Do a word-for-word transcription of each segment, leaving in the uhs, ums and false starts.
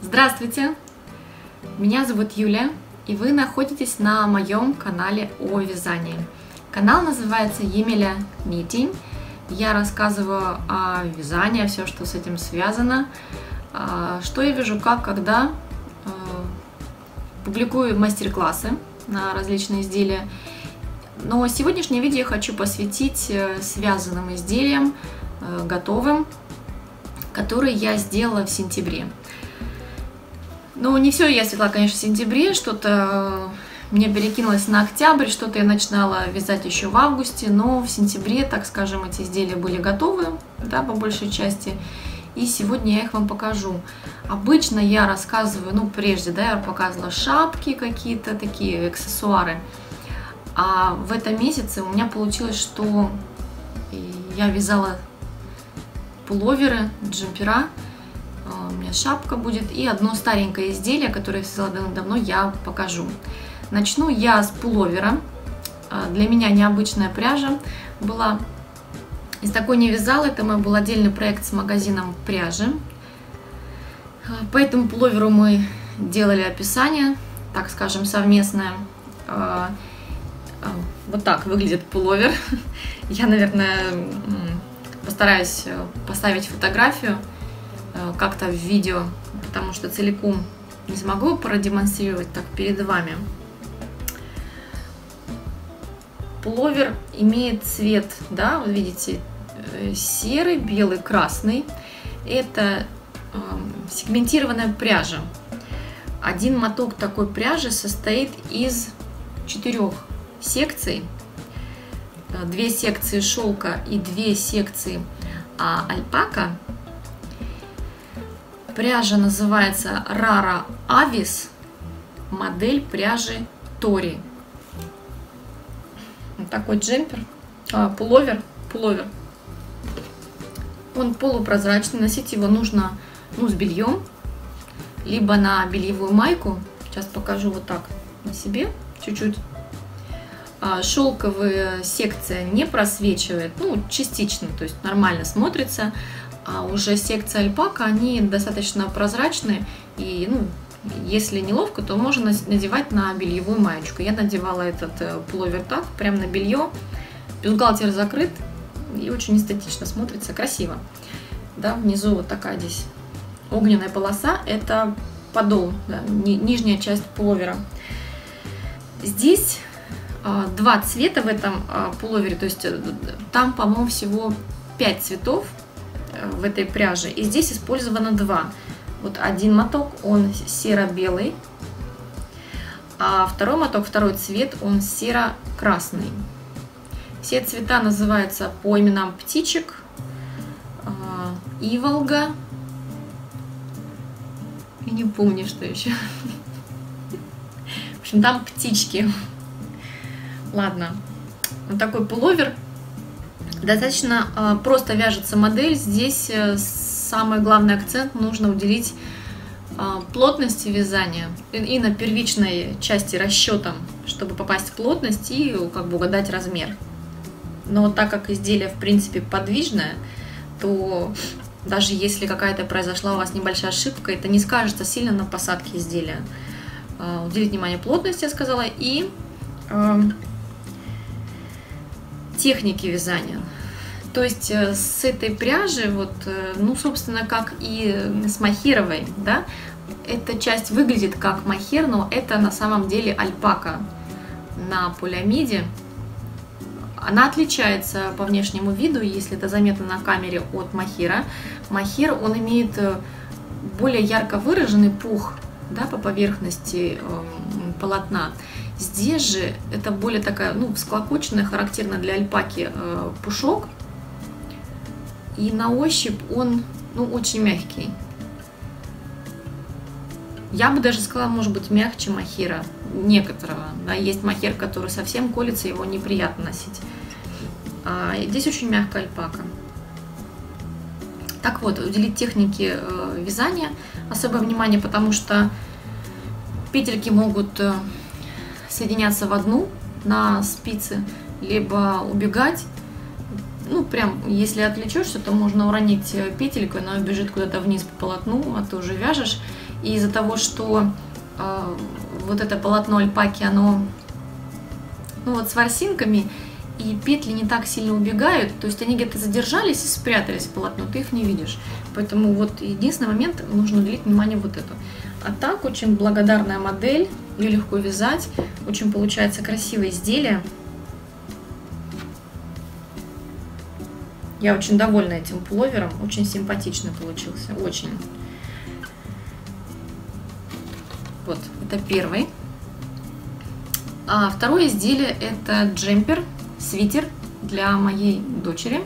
Здравствуйте! Меня зовут Юля, и вы находитесь на моем канале о вязании. Канал называется Емеля Knitting. Я рассказываю о вязании, все, что с этим связано, что я вяжу, как, когда, публикую мастер-классы на различные изделия. Но сегодняшнее видео я хочу посвятить связанным изделиям, готовым, которые я сделала в сентябре. Ну, не все я связала, конечно, в сентябре, что-то мне перекинулось на октябрь, что-то я начинала вязать еще в августе, но в сентябре, так скажем, эти изделия были готовы, да, по большей части, и сегодня я их вам покажу. Обычно я рассказываю, ну, прежде, да, я показывала шапки какие-то, такие аксессуары, а в этом месяце у меня получилось, что я вязала пуловеры, джемпера. У меня шапка будет и одно старенькое изделие, которое я связала давно, я покажу. Начну я с пуловера. Для меня необычная пряжа была. Из такой не вязала. Это мой был отдельный проект с магазином пряжи. По этому пуловеру мы делали описание, так скажем, совместное. Вот так выглядит пуловер. Я, наверное, постараюсь поставить фотографию как-то в видео, потому что целиком не смогу продемонстрировать так перед вами. Пуловер имеет цвет, да, вы видите, серый, белый, красный. Это э, сегментированная пряжа. Один моток такой пряжи состоит из четырех секций. Две секции шелка и две секции а, альпака. Пряжа называется Rara Avis, модель пряжи Тори. Вот такой джемпер, а, пуловер, пуловер. Он полупрозрачный, носить его нужно, ну, с бельем, либо на бельевую майку. Сейчас покажу вот так на себе, чуть-чуть. А, шелковая секция не просвечивает, ну, частично, то есть нормально смотрится. А уже секция альпака, они достаточно прозрачные, и, ну, если неловко, то можно надевать на бельевую маечку. Я надевала этот пуловер так, прям на белье, бюстгальтер закрыт, и очень эстетично смотрится, красиво. Да, внизу вот такая здесь огненная полоса, это подол, да, ни, нижняя часть пуловера. Здесь а, два цвета в этом а, пуловере, то есть там, по-моему, всего пять цветов в этой пряже, и здесь использовано два. Вот один моток, он серо-белый, а второй моток, второй цвет, он серо-красный. Все цвета называются по именам птичек: Иволга, и не помню, что еще. В общем, там птички. Ладно, вот такой пуловер. Достаточно э, просто вяжется модель. Здесь э, самый главный акцент нужно уделить э, плотности вязания и, и на первичной части расчетом, чтобы попасть в плотность и как бы угадать размер. Но так как изделие в принципе подвижное, то даже если какая-то произошла у вас небольшая ошибка, это не скажется сильно на посадке изделия. Э, уделить внимание плотности, я сказала, и э, техники вязания. То есть с этой пряжи, вот, ну, собственно, как и с мохеровой, да, эта часть выглядит как мохер, но это на самом деле альпака на полиамиде. Она отличается по внешнему виду, если это заметно на камере, от мохера. Мохер, он имеет более ярко выраженный пух, да, по поверхности э, полотна. Здесь же это более такая, ну, всклокоченная, характерная для альпаки э, пушок. И на ощупь он, ну, очень мягкий. Я бы даже сказала, может быть, мягче мохера некоторого. Да, есть мохер, который совсем колется, его неприятно носить. А здесь очень мягкая альпака. Так вот, уделить технике э, вязания особое внимание, потому что петельки могут э, соединяться в одну на спице, либо убегать. Ну, прям, если отвлечешься, то можно уронить петельку, она убежит куда-то вниз по полотну, а ты уже вяжешь. И из-за того, что э, вот это полотно альпаки, оно ну, вот с ворсинками, и петли не так сильно убегают, то есть они где-то задержались и спрятались в полотно, ты их не видишь. Поэтому вот единственный момент, нужно уделить внимание вот эту. А так, очень благодарная модель, ее легко вязать, очень получается красивое изделие. Я очень довольна этим пуловером, очень симпатичный получился, очень. Вот, это первый. А второе изделие это джемпер, свитер для моей дочери.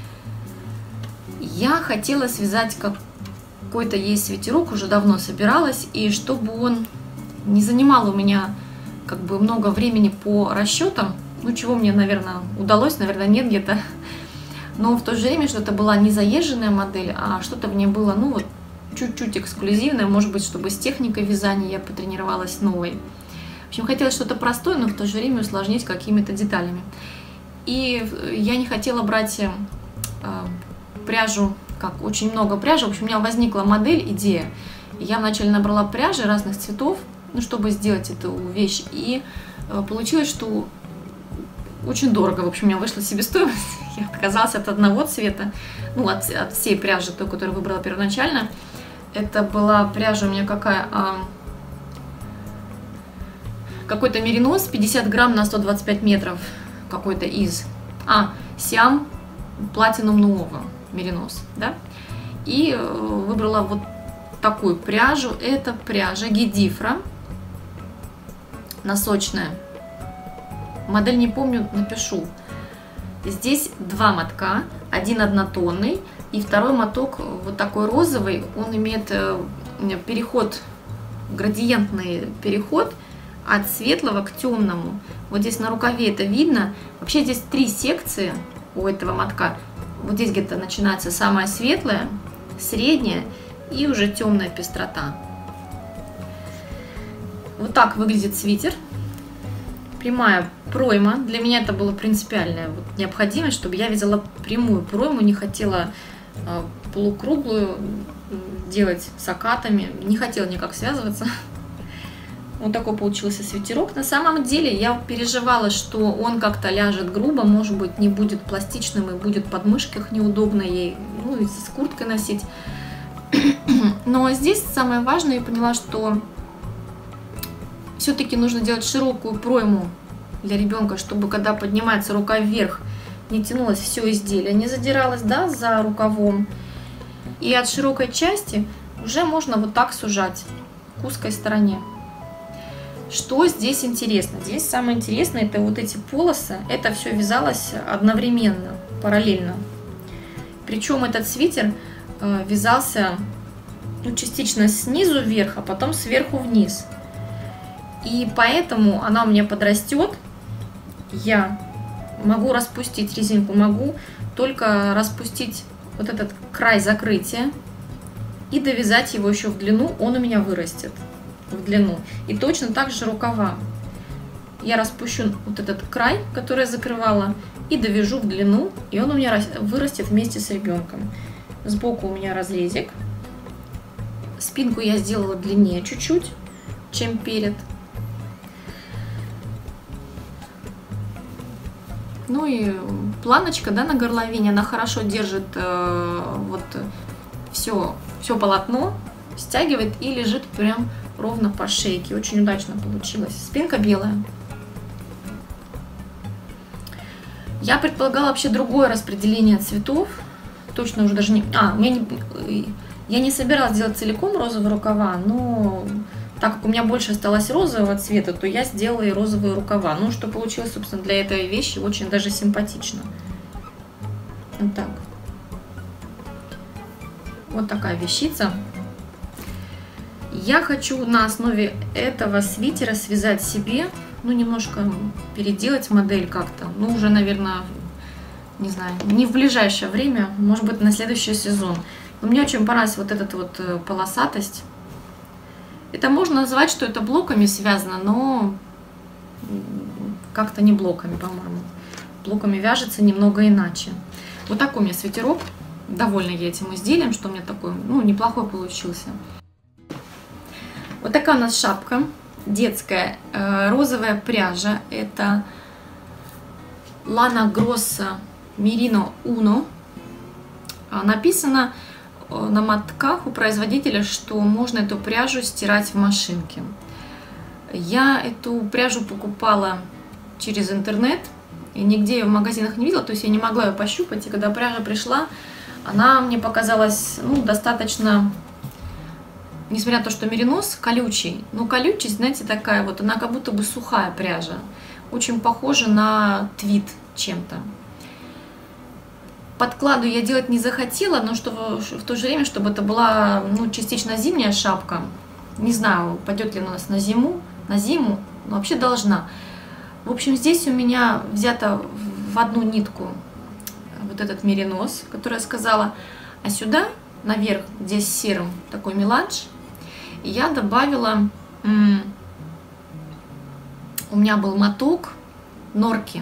Я хотела связать какой-то ей свитерок, уже давно собиралась, и чтобы он не занимал у меня как бы много времени по расчетам, ну чего мне, наверное, удалось, наверное, нет где-то, но в то же время, что это была не заезженная модель, а что-то в ней было, ну вот, чуть-чуть эксклюзивное, может быть, чтобы с техникой вязания я потренировалась новой. В общем, хотелось что-то простое, но в то же время усложнить какими-то деталями. И я не хотела брать э, пряжу, как очень много пряжи. В общем, у меня возникла модель, идея. Я вначале набрала пряжи разных цветов, ну, чтобы сделать эту вещь. И э, получилось, что очень дорого. В общем, у меня вышла себестоимость. Я отказалась от одного цвета, ну, от, от всей пряжи, той, которую выбрала первоначально. Это была пряжа у меня какая... А, какой-то меринос, пятьдесят грамм на сто двадцать пять метров, какой-то из, а, Siam Platinum Nuova меринос, да, и выбрала вот такую пряжу, это пряжа Гедифра, носочная, модель не помню, напишу, здесь два мотка, один однотонный, и второй моток вот такой розовый, он имеет переход, градиентный переход, от светлого к темному. Вот здесь на рукаве это видно. Вообще здесь три секции у этого мотка. Вот здесь где-то начинается самая светлая, средняя и уже темная пестрота. Вот так выглядит свитер. Прямая пройма. Для меня это было принципиальная вот необходимость, чтобы я вязала прямую пройму. Не хотела э, полукруглую делать с окатами. Не хотела никак связываться. Вот такой получился свитерок. На самом деле я переживала, что он как-то ляжет грубо, может быть, не будет пластичным и будет под мышках неудобно ей, ну, и с курткой носить. Но здесь самое важное, я поняла, что все-таки нужно делать широкую пройму для ребенка, чтобы когда поднимается рука вверх, не тянулось все изделие, не задиралось, да, за рукавом. И от широкой части уже можно вот так сужать к узкой стороне. Что здесь интересно? Здесь самое интересное, это вот эти полосы. Это все вязалось одновременно, параллельно. Причем этот свитер э, вязался ну, частично снизу вверх, а потом сверху вниз. И поэтому она у меня подрастет. Я могу распустить резинку, могу только распустить вот этот край закрытия и довязать его еще в длину, он у меня вырастет в длину. И точно так же рукава. Я распущу вот этот край, который я закрывала, и довяжу в длину, и он у меня вырастет вместе с ребенком. Сбоку у меня разрезик. Спинку я сделала длиннее чуть-чуть, чем перед. Ну и планочка, да, на горловине, она хорошо держит э, вот все, все полотно, стягивает и лежит прям ровно по шейке. Очень удачно получилось. Спинка белая. Я предполагала вообще другое распределение цветов. Точно уже даже не... А, у меня не... Я не собиралась делать целиком розовые рукава, но так как у меня больше осталось розового цвета, то я сделала и розовые рукава. Ну, что получилось, собственно, для этой вещи очень даже симпатично. Вот так. Вот такая вещица. Я хочу на основе этого свитера связать себе, ну, немножко переделать модель как-то. Ну, уже, наверное, не знаю, не в ближайшее время, может быть, на следующий сезон. Но мне очень понравилась вот эта вот полосатость. Это можно назвать, что это блоками связано, но как-то не блоками, по-моему. Блоками вяжется немного иначе. Вот такой у меня свитерок. Довольна я этим изделием, что у меня такой, ну, неплохой получился. Вот такая у нас шапка детская, розовая пряжа. Это Lana Grossa Merino Uno. Написано на мотках у производителя, что можно эту пряжу стирать в машинке. Я эту пряжу покупала через интернет, и нигде ее в магазинах не видела, то есть я не могла ее пощупать. И когда пряжа пришла, она мне показалась, ну, достаточно, несмотря на то, что меринос колючий, но колючесть, знаете, такая вот, она как будто бы сухая пряжа, очень похожа на твид чем-то. Подкладу я делать не захотела, но что в то же время, чтобы это была, ну, частично зимняя шапка. Не знаю, пойдет ли она у нас на зиму, на зиму, но вообще должна. В общем, здесь у меня взято в одну нитку вот этот меринос, который я сказала, а сюда, наверх, здесь серым такой меланж, я добавила, у меня был моток норки,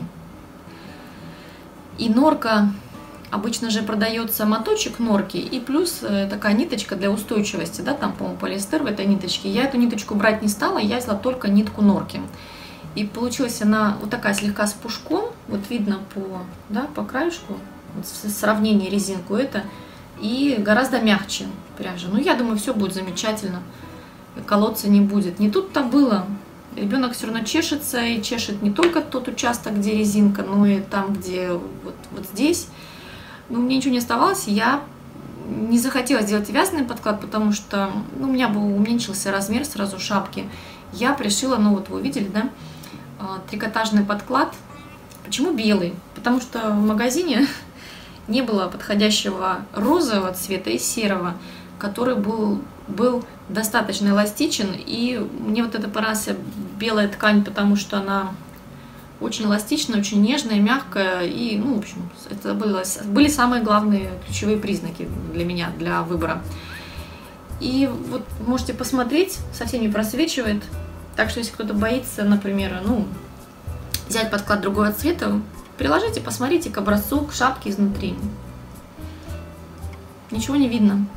и норка, обычно же продается моточек норки и плюс такая ниточка для устойчивости, да, там, по-моему, полиэстер в этой ниточке. Я эту ниточку брать не стала, я взяла только нитку норки. И получилась она вот такая слегка с пушком, вот видно по, да, по краешку, вот в сравнении резинку это, и гораздо мягче пряжа. Ну, я думаю, все будет замечательно, колоться не будет. Не тут-то было. Ребенок все равно чешется, и чешет не только тот участок, где резинка, но и там, где вот, вот здесь. Ну, мне ничего не оставалось, я не захотела сделать вязаный подклад, потому что, ну, у меня был уменьшился размер сразу шапки. Я пришила, ну вот вы увидели, да, трикотажный подклад. Почему белый? Потому что в магазине не было подходящего розового цвета и серого, который был, был достаточно эластичен. И мне вот это понравилась белая ткань, потому что она очень эластичная, очень нежная, мягкая. И, ну, в общем, это было, были самые главные ключевые признаки для меня, для выбора. И вот можете посмотреть, совсем не просвечивает. Так что, если кто-то боится, например, ну, взять подклад другого цвета, приложите, посмотрите к образцу, к шапке изнутри. Ничего не видно.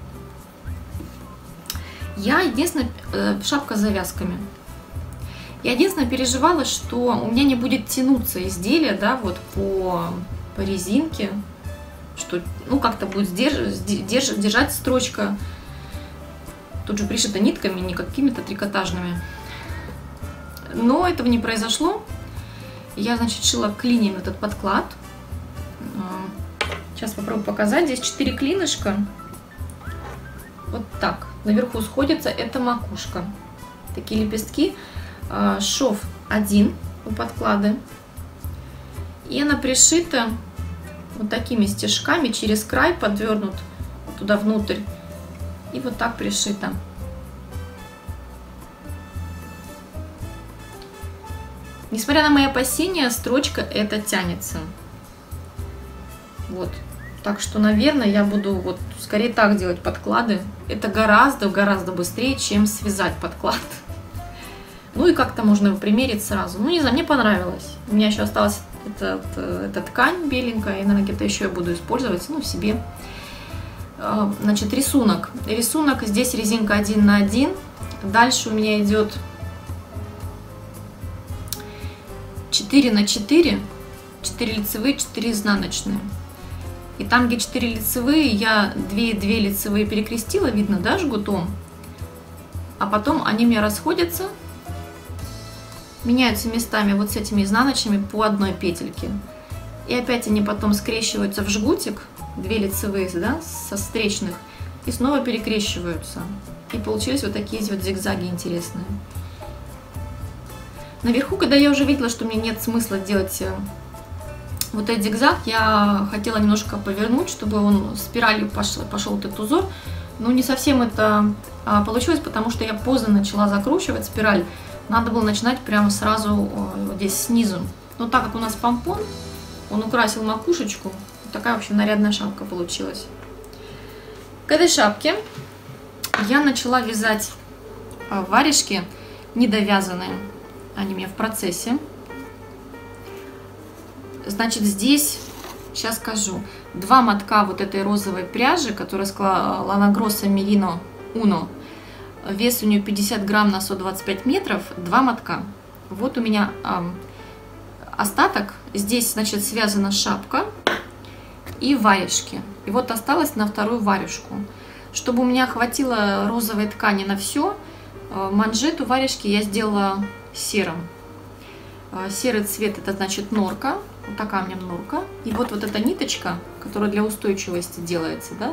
Я единственное, шапка с завязками. Я единственное переживала, что у меня не будет тянуться изделие, да, вот по, по резинке, что, ну, как-то будет держ, держ, держать строчка. Тут же пришита нитками, не какими-то трикотажными. Но этого не произошло. Я, значит, шила клиньями этот подклад. Сейчас попробую показать. Здесь четыре клинышка. Вот так. Наверху сходится. Это макушка. Такие лепестки. Шов один у подклада. И она пришита вот такими стежками через край, подвернут туда внутрь. И вот так пришита. Несмотря на мои опасения, строчка эта тянется. Вот. Так что, наверное, я буду вот скорее так делать подклады. Это гораздо-гораздо быстрее, чем связать подклад. Ну и как-то можно его примерить сразу. Ну, не знаю, мне понравилось. У меня еще осталась эта, эта ткань беленькая, и, наверное, где-то еще я буду использовать, ну, себе. Значит, рисунок. Рисунок здесь резинка один на один. Дальше у меня идет четыре на четыре. четыре лицевые, четыре изнаночные. И там, где четыре лицевые, я две лицевые перекрестила, видно, да, жгутом. А потом они у меня расходятся, меняются местами вот с этими изнаночными по одной петельке. И опять они потом скрещиваются в жгутик, две лицевые, да, со встречных, и снова перекрещиваются. И получились вот такие вот зигзаги интересные. Наверху, когда я уже видела, что мне нет смысла делать вот этот зигзаг, я хотела немножко повернуть, чтобы он спиралью пошел, пошел вот этот узор. Но не совсем это получилось, потому что я поздно начала закручивать спираль. Надо было начинать прямо сразу вот здесь снизу. Но так как у нас помпон, он украсил макушечку. Вот такая вообще нарядная шапка получилась. К этой шапке я начала вязать варежки недовязанные. Они у меня в процессе. Значит, здесь, сейчас скажу, два мотка вот этой розовой пряжи, которая сказала Lana Grossa Merino Uno. Вес у нее пятьдесят грамм на сто двадцать пять метров, два мотка. Вот у меня э, остаток. Здесь, значит, связана шапка и варежки. И вот осталось на вторую варежку. Чтобы у меня хватило розовой ткани на все, э, манжету варежки я сделала серым. Э, серый цвет — это значит норка. Вот такая у меня норка. И вот, вот эта ниточка, которая для устойчивости делается, да.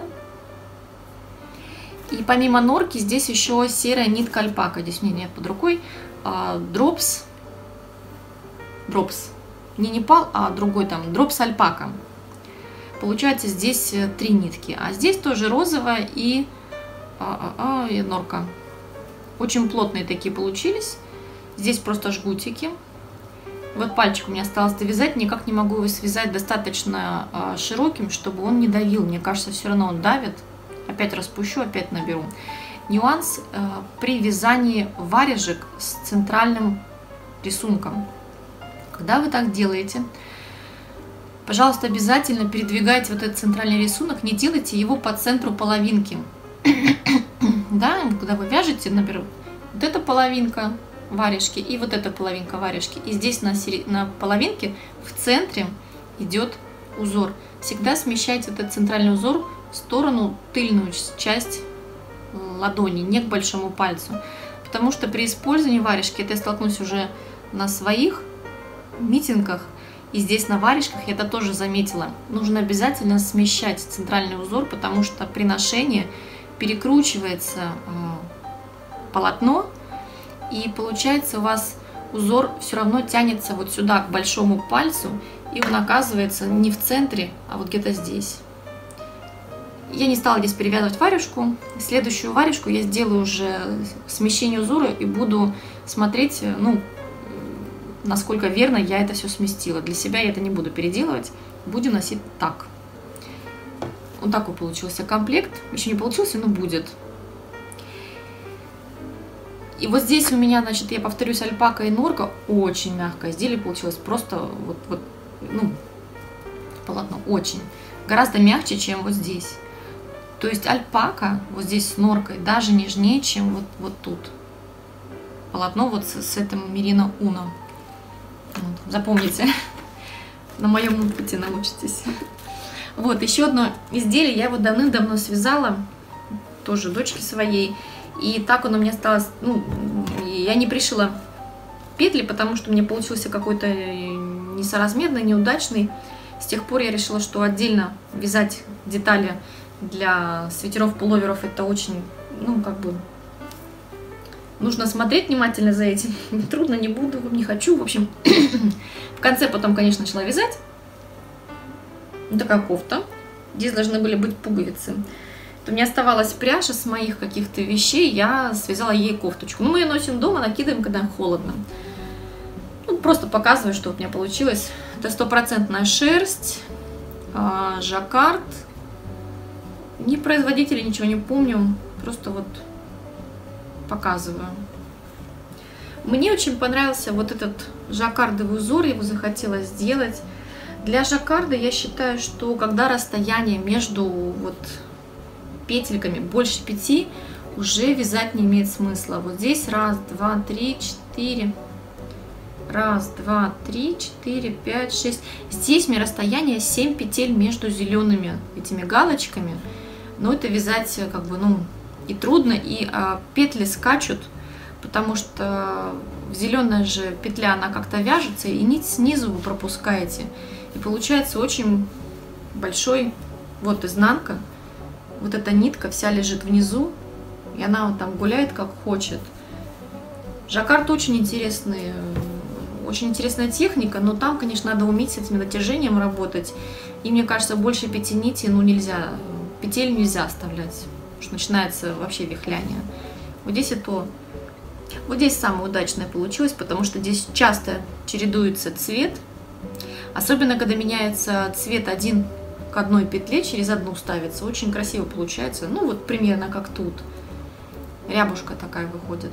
И помимо норки здесь еще серая нитка альпака. Здесь у меня нет под рукой. Дропс. Дропс. Не Непал, а другой там. Дропс альпака. Получается здесь три нитки. А здесь тоже розовая и, а, а, а, и норка. Очень плотные такие получились. Здесь просто жгутики. Вот пальчик у меня осталось довязать. Никак не могу его связать достаточно а, широким, чтобы он не давил. Мне кажется, все равно он давит. Опять распущу, опять наберу. Нюанс э, при вязании варежек с центральным рисунком. Когда вы так делаете, пожалуйста, обязательно передвигайте вот этот центральный рисунок, не делайте его по центру половинки. Да, когда вы вяжете, например, вот эта половинка варежки и вот эта половинка варежки. И здесь на, на половинке в центре идет узор. Всегда смещайте этот центральный узор в сторону, тыльную часть ладони, не к большому пальцу. Потому что при использовании варежки, это я столкнусь уже на своих митингах, и здесь на варежках я это тоже заметила. Нужно обязательно смещать центральный узор, потому что при ношении перекручивается э, полотно, и получается у вас узор все равно тянется вот сюда, к большому пальцу, и он оказывается не в центре, а вот где-то здесь. Я не стала здесь перевязывать варежку. Следующую варежку я сделаю уже смещение узора и буду смотреть, ну, насколько верно я это все сместила. Для себя я это не буду переделывать. Будем носить так. Вот такой получился комплект. Еще не получился, но будет. И вот здесь у меня, значит, я повторюсь, альпака и норка. Очень мягкое изделие получилось. Просто вот, вот, ну, полотно очень. Гораздо мягче, чем вот здесь. То есть альпака вот здесь с норкой даже нежнее, чем вот, вот тут. Полотно вот с, с этим Merino Uno. Вот, запомните, на моем опыте научитесь. Вот, еще одно изделие я вот давным-давно связала, тоже дочке своей. И так он у меня осталось, ну, я не пришила петли, потому что мне получился какой-то несоразмерный, неудачный. С тех пор я решила, что отдельно вязать детали для свитеров, пуловеров это очень, ну, как бы, нужно смотреть внимательно за этим. Трудно, не буду, не хочу, в общем. В конце потом, конечно, начала вязать. Вот такая кофта. Здесь должны были быть пуговицы. У меня оставалась пряжа с моих каких-то вещей, я связала ей кофточку. Ну, мы ее носим дома, накидываем, когда холодно. Ну, просто показываю, что у меня получилось. Это стопроцентная шерсть, жаккард. Ни производителя, ничего не помню. Просто вот показываю. Мне очень понравился вот этот жаккардовый узор, я его захотела сделать. Для жаккарда я считаю, что когда расстояние между вот петельками больше пяти, уже вязать не имеет смысла. Вот здесь раз, два, три, четыре. Раз, два, три, четыре, пять, шесть. Здесь мне расстояние семь петель между зелеными этими галочками. Но это вязать как бы, ну, и трудно, и а, петли скачут, потому что зеленая же петля, она как-то вяжется, и нить снизу вы пропускаете. И получается очень большой, вот изнанка, вот эта нитка вся лежит внизу, и она вот там гуляет как хочет. Жаккард очень интересный, очень интересная техника, но там, конечно, надо уметь с этим натяжением работать. И мне кажется, больше пяти нитей, ну, нельзя, петель нельзя оставлять, потому что начинается вообще вихляние. Вот здесь и то. Вот здесь самое удачное получилось, потому что здесь часто чередуется цвет, особенно когда меняется цвет один к одной петле, через одну ставится, очень красиво получается. Ну, вот примерно как тут. Рябушка такая выходит.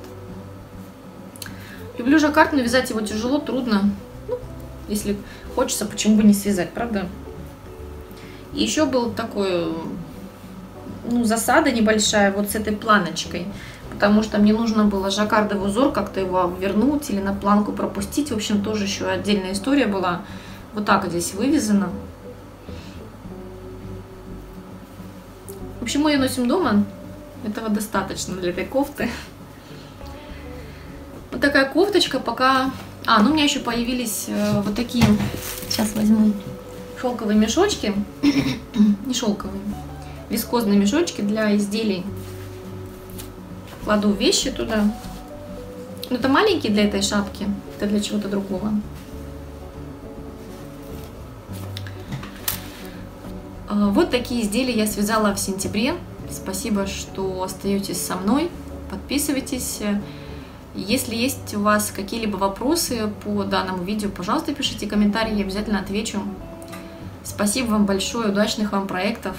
Люблю жаккард, но вязать его тяжело, трудно. Ну, если хочется, почему бы не связать, правда? И еще был такой, ну, засада небольшая вот с этой планочкой. потому что мне нужно было жаккардовый узор, как-то его вернуть или на планку пропустить. В общем, тоже еще отдельная история была. Вот так здесь вывязано. В общем, мы ее носим дома. Этого достаточно для этой кофты. Вот такая кофточка пока... А, ну у меня еще появились э, вот такие... Сейчас возьму шелковые мешочки. Не шелковые. Вискозные мешочки для изделий. Кладу вещи туда. Но это маленькие для этой шапки. Это для чего-то другого. Вот такие изделия я связала в сентябре. Спасибо, что остаетесь со мной. Подписывайтесь. Если есть у вас какие-либо вопросы по данному видео, пожалуйста, пишите комментарии, я обязательно отвечу. Спасибо вам большое, удачных вам проектов.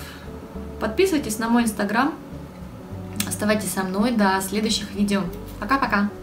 Подписывайтесь на мой инстаграм. Оставайтесь со мной до следующих видео. Пока-пока!